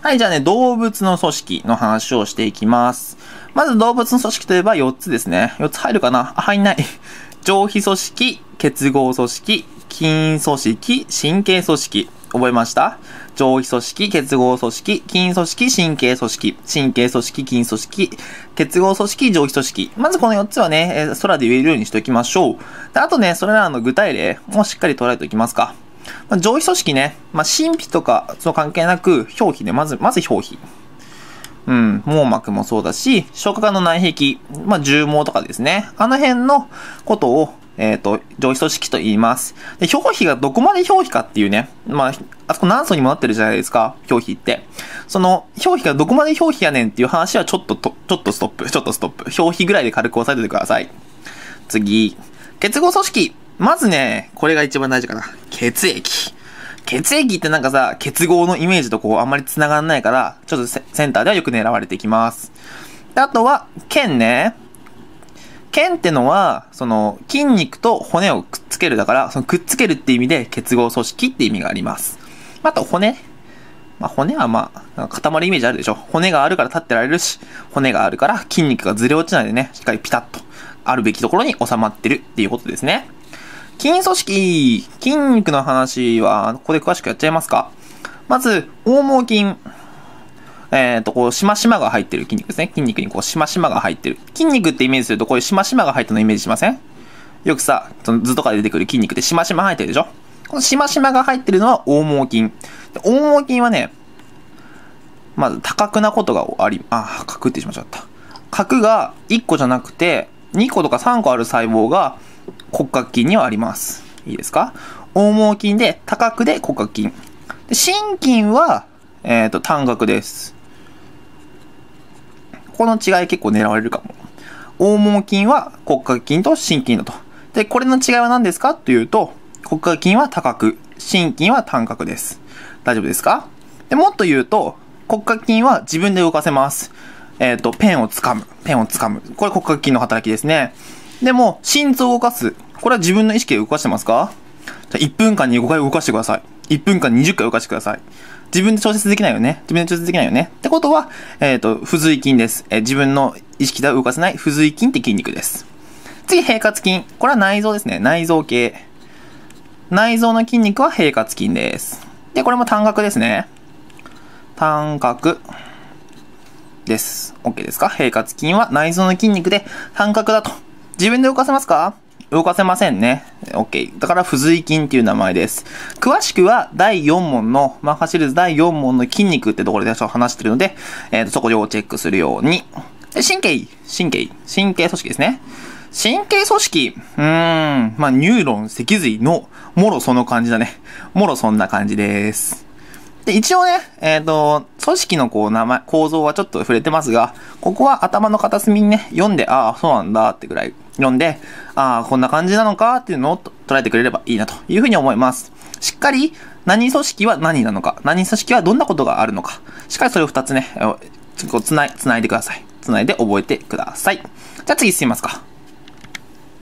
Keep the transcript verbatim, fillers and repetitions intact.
はい、じゃあね、動物の組織の話をしていきます。まず動物の組織といえばよっつですね。よっつ入るかなあ、入んない。上皮組織、結合組織、筋組織、神経組織。覚えました？上皮組織、結合組織、筋組織、神経組織、神経組織、筋組織、結合組織、上皮組織。まずこのよっつはね、えー、空で言えるようにしておきましょう。であとね、それらの具体例もしっかり捉えておきますか。まあ、上皮組織ね、まあ、神秘とか、その関係なく、表皮ね、まず、まず表皮。うん、網膜もそうだし、消化管の内壁、まあ、重毛とかですね。あの辺のことを、えっと、上皮組織と言います。で、表皮がどこまで表皮かっていうね。まあ、あそこ何層にもなってるじゃないですか、表皮って。その、表皮がどこまで表皮やねんっていう話はちょっとと、ちょっとストップ、ちょっとストップ。表皮ぐらいで軽く押さえておいてください。次。結合組織。まずね、これが一番大事かな。血液。血液ってなんかさ、結合のイメージとこうあんまり繋がらないから、ちょっとセンターではよく狙われていきます。であとは、腱ね。腱ってのは、その、筋肉と骨をくっつけるだから、そのくっつけるって意味で結合組織って意味があります。あと骨。まあ、骨はまあ、固まるイメージあるでしょ。骨があるから立ってられるし、骨があるから筋肉がずれ落ちないでね、しっかりピタッとあるべきところに収まってるっていうことですね。筋組織、筋肉の話は、ここで詳しくやっちゃいますか。まず、横毛筋。えっと、こう、しましまが入ってる筋肉ですね。筋肉にこう、しましまが入ってる。筋肉ってイメージすると、こういうしましまが入ったのイメージしません？よくさ、その図とかで出てくる筋肉ってしましま入ってるでしょ？このしましまが入ってるのは横毛筋。横毛筋はね、まず多角なことがあり、あ、角ってしまっちゃった。角がいっこじゃなくて、にことかさんこある細胞が骨格筋にはあります。いいですか？横毛筋で、多角で骨格筋。で、心筋は、えっと、単角です。この違い結構狙われるかも。横毛筋は骨格筋と心筋だと。で、これの違いは何ですかというと、骨格筋は多角、心筋は単角です。大丈夫ですか？で、もっと言うと、骨格筋は自分で動かせます。えっと、ペンを掴む。ペンを掴む。これ骨格筋の働きですね。でも、心臓を動かす。これは自分の意識で動かしてますか？じゃあいっぷんかんにごかい動かしてください。いっぷんかんにじゅっかい動かしてください。自分で調節できないよね。自分で調節できないよね。ってことは、えっと、付随筋です。えー、自分の意識では動かせない付随筋って筋肉です。次、平滑筋。これは内臓ですね。内臓系。内臓の筋肉は平滑筋です。で、これも単角ですね。単角です。OK ですか？平滑筋は内臓の筋肉で単角だと。自分で動かせますか？動かせませんね。OK。だから、付随筋っていう名前です。詳しくは、だいよん問の、マッハシリーズだいよん問の筋肉ってところで話してるので、えっと、そこをチェックするように。で神経、神経、神経組織ですね。神経組織、うーん、まあ、ニューロン、脊髄の、もろその感じだね。もろそんな感じです。で、一応ね、えっと、組織のこう、名前、構造はちょっと触れてますが、ここは頭の片隅にね、読んで、ああ、そうなんだってぐらい読んで、ああ、こんな感じなのかっていうのを捉えてくれればいいなというふうに思います。しっかり、何組織は何なのか、何組織はどんなことがあるのか、しっかりそれを二つね、こうつない、つないでください。つないで覚えてください。じゃあ次進みますか。